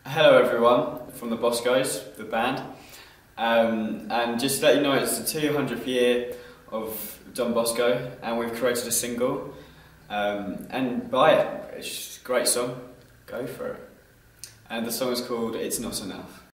Hello everyone, from the Boscos, the band. And just to let you know, it's the 200th year of Don Bosco, and we've created a single. And buy it, it's a great song, go for it. And the song is called It's Not Enough.